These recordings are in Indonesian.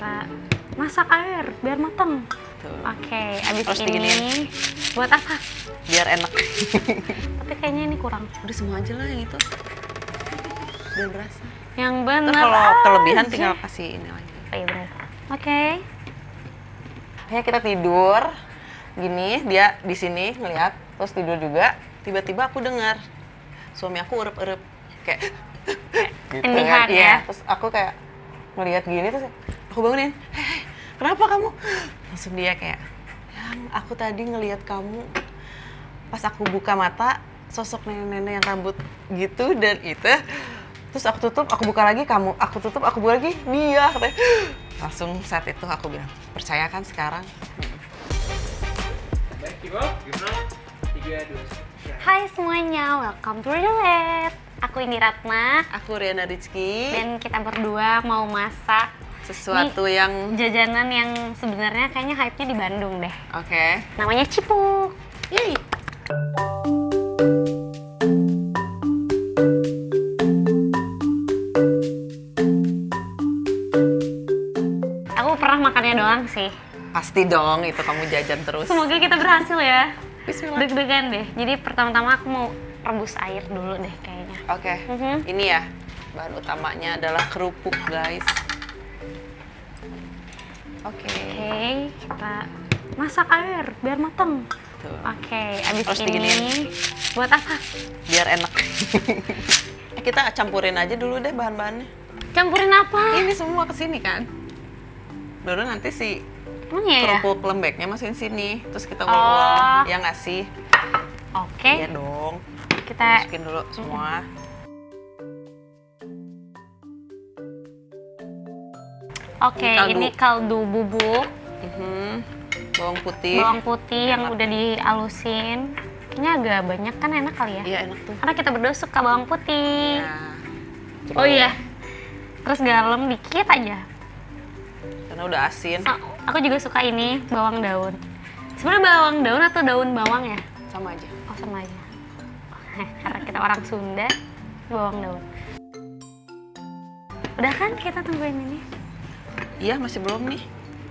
kita masak air biar matang. Oke, abis Harus ini diginiin. buat apa? Biar enak. Tapi kayaknya ini kurang. Udah semua aja lah yang itu. Biar berasa. Yang Ntar bener kalau kelebihan aja. tinggal kasih ini lagi. Oh, iya bener. Oke. Kayak kita tidur, gini dia di sini ngeliat, terus tidur juga. Tiba-tiba aku dengar suami aku urep-urep kayak gitu Tindihan kan. ya? Iya, terus aku kayak ngeliat gini terus aku bangunin, hei, kenapa kamu? Langsung dia kayak, yang aku tadi ngeliat kamu pas aku buka mata sosok nenek-nenek yang rambut gitu dan itu. Terus aku tutup, aku buka lagi kamu, aku tutup, aku buka lagi dia. Katanya. Langsung saat itu aku bilang, percaya kan sekarang? Baik, Iqbal, gimana? 3, 2, 1. Hai semuanya, welcome to Relate. Aku ini Ratna Aku Riana Rizky. dan kita berdua mau masak Sesuatu yang jajanan yang sebenarnya kayaknya hype-nya di Bandung deh. oke. Namanya Cipuk. Yeay. Aku pernah makannya doang sih. Pasti dong itu kamu jajan terus. Semoga kita berhasil ya. Bismillah. Deg-degan deh. Jadi pertama-tama aku mau rebus air dulu deh kayaknya. Oke. Ini ya bahan utamanya adalah kerupuk guys. Oke. Oke, kita masak air biar matang. Tuh. Oke, abis Harus ini diginiin. buat apa? Biar enak. Kita campurin aja dulu deh bahan-bahannya. Campurin apa? Ini semua ke sini kan. Baru nanti si Emang iya ya? kerupuk lembeknya masukin sini. Terus kita Oh. ulek-ulek. Ya nggak sih? Oke, Iya dong. kita Masukin dulu semua. Oke, Ini kaldu. ini kaldu bubuk Bawang putih. bawang putih yang udah dialusin. Kayaknya agak banyak kan, enak kali ya? Iya enak tuh. Karena kita berdua suka bawang putih. Nah, Oh iya. Terus garam dikit aja. karena udah asin. Aku juga suka ini bawang daun. Sebenarnya bawang daun atau daun bawang ya? Sama aja. Oh sama aja. Karena kita orang Sunda, bawang daun. Udah kan kita tungguin ini? Iya masih belum nih.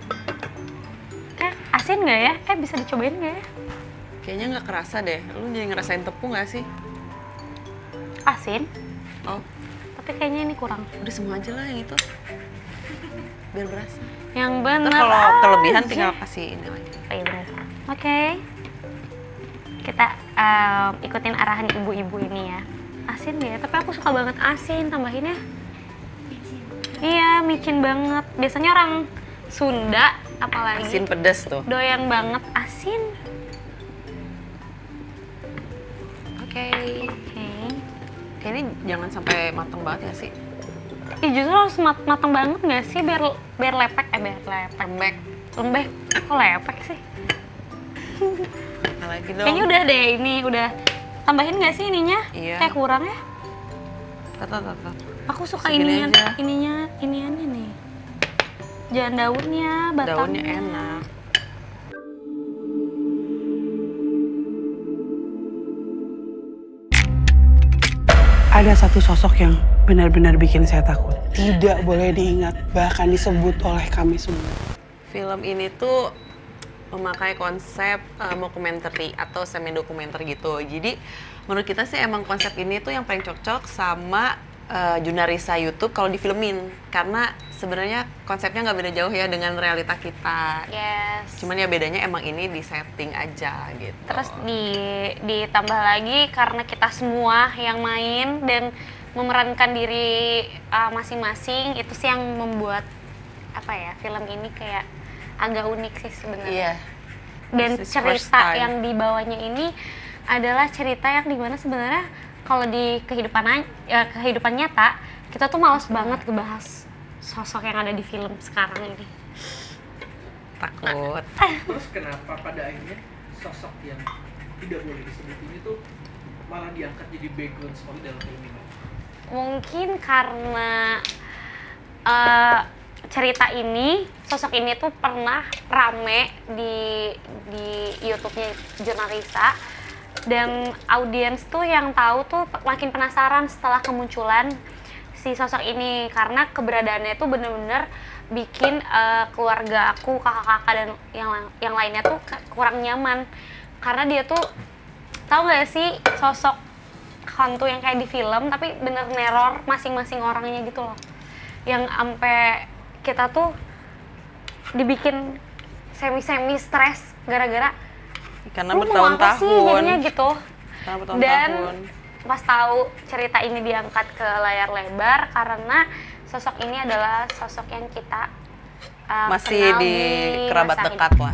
Asin nggak ya? Bisa dicobain nggak ya? Kayaknya nggak kerasa deh. Lu jadi ngerasain tepung nggak sih? Asin, Oh, tapi kayaknya ini kurang. udah semua aja lah yang itu. Biar berasa. Yang Ntar bener kalau kelebihan aja. tinggal kasih ini lagi. Oh iya bener. Oke. Kita ikutin arahan ibu-ibu ini ya. Asin ya, tapi aku suka banget asin, tambahinnya. Iya, micin banget. Biasanya orang Sunda, apalagi Asin pedas tuh. doyan banget asin. Oke. Oke. Kayaknya jangan sampai mateng banget ya sih. Justru harus matang banget nggak sih biar lepek, biar lepek. Lembek. Kok lepek sih? Nah, lagi dong. Kayaknya udah deh ini, udah. Tambahin nggak sih ininya? Iya. Kayak kurang ya? Tata. Aku suka Segini aja. iniannya nih. Jangan daunnya, batangnya. Daunnya enak. Ada satu sosok yang benar-benar bikin saya takut. Tidak boleh diingat, bahkan disebut oleh kami semua. Film ini tuh memakai konsep mockumentary atau semi dokumenter gitu. Jadi menurut kita sih emang konsep ini tuh yang paling cocok sama Junarisa YouTube kalau difilmin. Karena sebenarnya konsepnya nggak beda jauh ya dengan realita kita. Yes. Cuman ya bedanya emang ini di setting aja gitu. Terus ditambah lagi karena kita semua yang main dan memerankan diri masing-masing, itu sih yang membuat apa ya, film ini kayak agak unik sih sebenarnya. Iya. Dan This is first cerita time. yang dibawanya ini adalah cerita yang dimana sebenarnya kalau di kehidupan nyata kita tuh males banget ngebahas sosok yang ada di film sekarang ini. Takut. Terus kenapa pada akhirnya sosok yang tidak boleh disebut ini tuh malah diangkat jadi background story dalam film ini? Mungkin karena cerita ini, sosok ini tuh pernah rame di YouTube-nya Junarisa, dan audiens tuh yang tahu tuh makin penasaran setelah kemunculan si sosok ini karena keberadaannya tuh bener-bener bikin keluarga aku, kakak-kakak dan yang lainnya tuh kurang nyaman karena dia tuh tahu nggak sih sosok hantu yang kayak di film tapi bener neror masing-masing orangnya gitu loh, yang sampai kita tuh dibikin semi stres gara-gara Karena lu mau apa sih bertahun-tahun. jadinya gitu. Karena Dan bertahun-tahun. pas tahu cerita ini diangkat ke layar lebar karena sosok ini adalah sosok yang kita Masih kenal di kerabat masa dekat hidup. lah.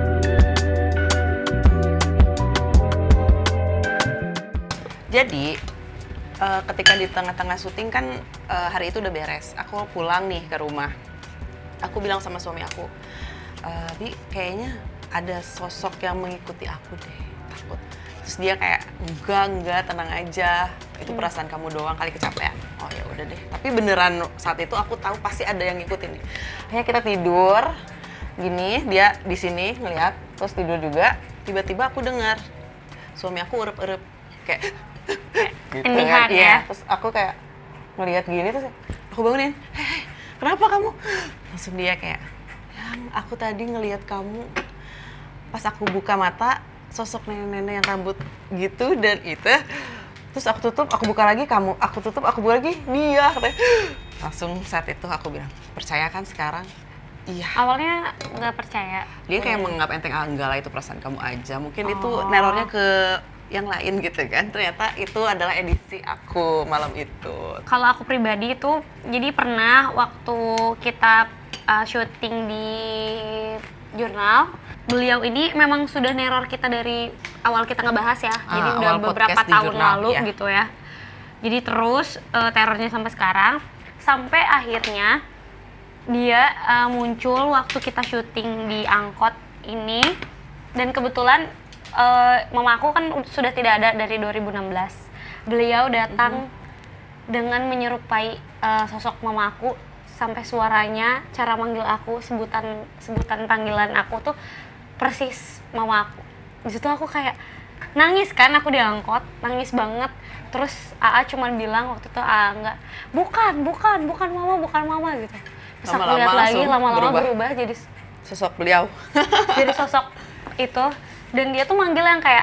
Jadi ketika di tengah-tengah syuting kan hari itu udah beres. Aku pulang nih ke rumah. Aku bilang sama suami aku, Bi, kayaknya ada sosok yang mengikuti aku deh, takut. Terus dia kayak, enggak, tenang aja. Itu perasaan kamu doang kali kecapean. Oh ya udah deh. Tapi beneran saat itu aku tahu pasti ada yang ngikutin nih. Akhirnya kita tidur, gini, dia di sini ngeliat, terus tidur juga. Tiba-tiba aku dengar suami aku urep-urep kayak gitu Tindihan kan. ya. Iya, terus aku kayak ngeliat gini terus aku bangunin, hei, kenapa kamu? Langsung dia kayak, yang aku tadi ngeliat kamu pas aku buka mata sosok nenek-nenek yang rambut gitu dan itu. Terus aku tutup, aku buka lagi kamu, aku tutup, aku buka lagi dia. Langsung saat itu aku bilang, percaya kan sekarang? Iya. Awalnya nggak percaya. Dia kayak menganggap enteng, enggak lah itu perasaan kamu aja. Mungkin itu Oh. nerornya ke yang lain gitu kan. Ternyata itu adalah edisi aku malam itu. Kalau aku pribadi itu, jadi pernah waktu kita syuting di jurnal, beliau ini memang sudah neror kita dari awal kita ngebahas ya. Jadi udah awal beberapa podcast di tahun jurnal, lalu ya. gitu ya. Jadi terus terornya sampai sekarang, sampai akhirnya dia muncul waktu kita syuting di angkot ini, dan kebetulan mama aku kan sudah tidak ada dari 2016. Beliau datang dengan menyerupai sosok mama aku, sampai suaranya, cara manggil aku, sebutan panggilan aku tuh persis mama aku. Di situ aku kayak nangis kan, aku di angkot, nangis banget. Terus AA cuman bilang waktu itu, enggak, bukan mama gitu. Terus aku Lama-lama lihat lagi, langsung lama-lama berubah. berubah jadi Sosok beliau. jadi sosok itu. Dan dia tuh manggil yang kayak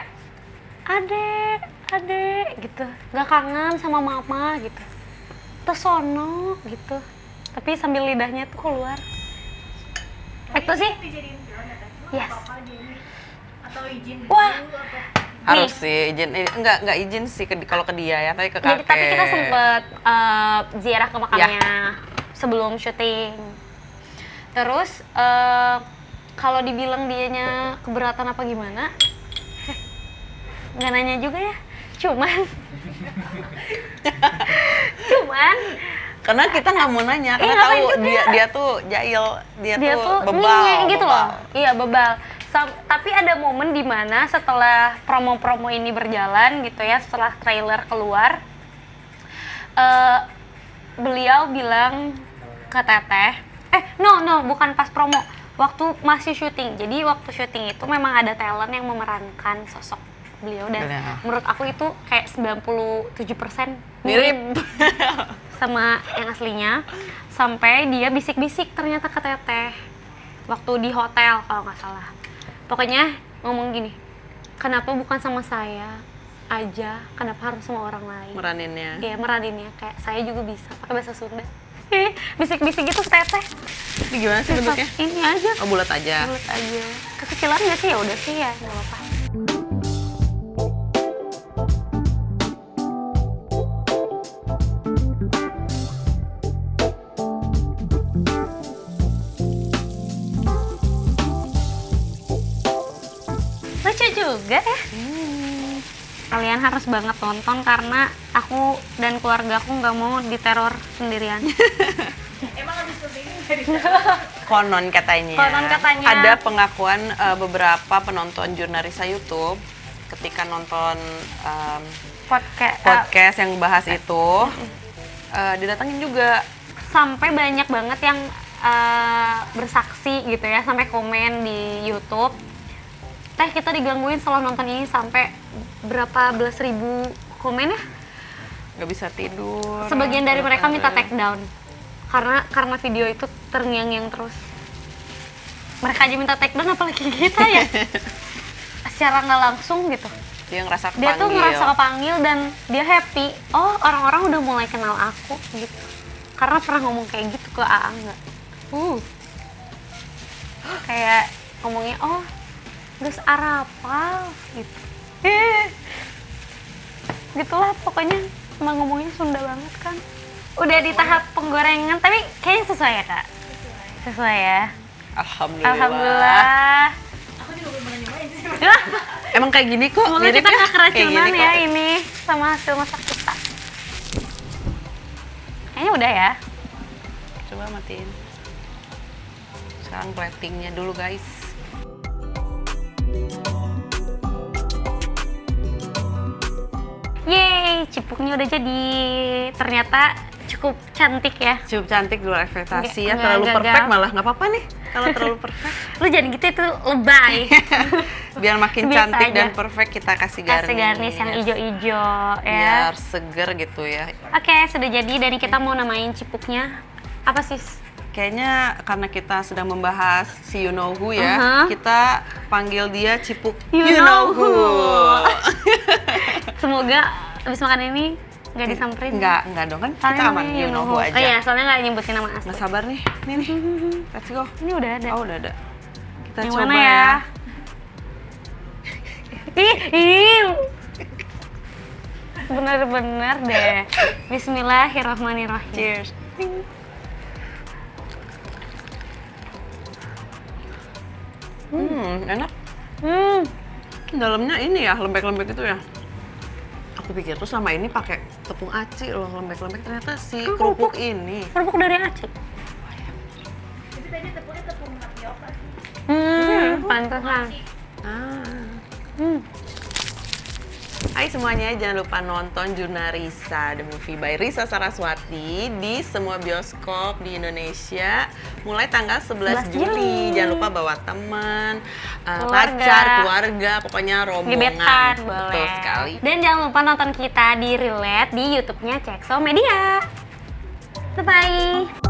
adek gitu, nggak kangen sama mama gitu, tersono gitu, tapi sambil lidahnya tuh keluar. Itu sih yes. Atau izin Wah. dulu atau Harus sih izin, enggak izin sih kalau ke dia ya, tapi ke kakek. Tapi kita sempet ziarah ke makamnya sebelum syuting. Terus kalau dibilang dianya keberatan apa gimana, nggak nanya juga ya. Cuman Karena kita nggak mau nanya, karena ngapain tahu juga? dia tuh jahil, dia dia tuh tuh bebal nyinyek gitu bebal. loh. Iya, bebal. Tapi ada momen dimana setelah promo-promo ini berjalan gitu ya, setelah trailer keluar, beliau bilang ke Teteh, bukan pas promo, waktu masih syuting. Jadi waktu syuting itu memang ada talent yang memerankan sosok beliau, dan Benar. menurut aku itu kayak 97% Mirip. sama yang aslinya. Sampai dia bisik-bisik ternyata ke Teteh waktu di hotel kalau nggak salah. Pokoknya ngomong gini, kenapa bukan sama saya aja, kenapa harus sama orang lain? Meraninnya. Iya, meraninnya kayak saya juga bisa pakai bahasa Sunda. Bisik-bisik gitu ke Teteh. Ini gimana sih bentuknya? Ini aja, Oh, bulat aja. bulat aja. Kekecilan nggak sih? Ya udah sih ya, nggak apa-apa. Lucu juga ya. Kalian harus banget nonton karena aku dan keluarga aku nggak mau diteror sendirian. emang habis syuting dari Konon katanya. Konon katanya. Ada pengakuan beberapa penonton Jurnarisa YouTube ketika nonton podcast yang bahas itu, didatengin juga. Sampai banyak banget yang bersaksi gitu ya, sampai komen di YouTube. Teh, kita digangguin setelah nonton ini, sampai berapa belas ribu komen ya. Nggak bisa tidur. Sebagian dari mereka minta take down. karena video itu terngiang-ngiang terus. Mereka aja minta take down, apalagi kita ya. Secara nggak langsung gitu. Dia ngerasa kepanggil. Dia tuh ngerasa kepanggil dan dia happy. Oh, orang-orang udah mulai kenal aku gitu. Karena pernah ngomong kayak gitu ke Aang nggak? Kayak ngomongnya, oh, geus arapal gitu. Gitulah pokoknya, emang ngomongnya Sunda banget kan. Udah di tahap penggorengan, tapi kayaknya sesuai ya Kak? Sesuai ya? Alhamdulillah. Alhamdulillah. Aku juga belum pernah nyobain sih. Emang kayak gini kok. Semoga mirip kita ya? nggak Kayak keracunan gini ya kok. ini sama hasil masak kita. Kayaknya udah ya. Coba matiin. Sekarang platingnya dulu guys. Yeay, cipuknya udah jadi. Ternyata cukup cantik ya. Cukup cantik, di luar ekspektasi ya. Nggak Terlalu gagal. perfect malah nggak apa-apa nih kalau terlalu perfect. Lu jangan gitu, itu lebay. Biar makin Biasa cantik aja. dan perfect kita kasih garnish. Kasih garnish yang ijo-ijo ya. Biar seger gitu ya. Oke, sudah jadi dan kita mau namain cipuknya apa sih? Kayaknya karena kita sedang membahas si You Know Who ya, kita panggil dia Cipuk You Know Who. Semoga abis makan ini nggak disamperin. Enggak dong kan kita Soalnya aman namanya You Know Who aja. Oh iya, soalnya nggak nyebutin nama asli. Nggak sabar nih, nih. Let's go. Ini udah ada. Oh udah ada. Kita Yang coba mana ya? Ih. Bener-bener deh. Bismillahirrahmanirrahim. Cheers. Enak. Dalamnya ini ya, lembek-lembek itu ya. Aku pikir tuh sama ini pakai tepung aci loh, lembek-lembek, ternyata si kerupuk ini. Kerupuk dari Aceh. Tapi tadi tepungnya tepung tapioka sih. Pantesan. Hai semuanya, jangan lupa nonton Juna Risa, The Movie by Risa Saraswati di semua bioskop di Indonesia mulai tanggal 11 Juli. Jangan lupa bawa teman, pacar, keluarga, pokoknya rombongan. Gebetan boleh. Betul sekali. Dan jangan lupa nonton kita di Relate di YouTube-nya Cekso Media. Bye-bye.